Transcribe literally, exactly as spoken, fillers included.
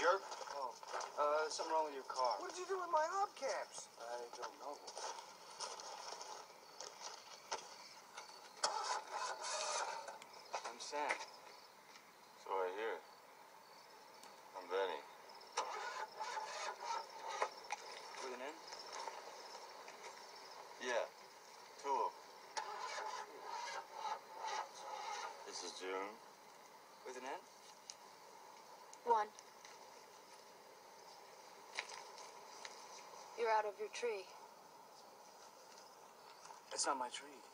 jerk? Oh, uh, something wrong with your car. What did you do with my hubcaps? I don't know. I'm Sam. So I hear. I'm Benny. With an N? Yeah, two of them. This is June. With an N? One. You're out of your tree. That's not my tree.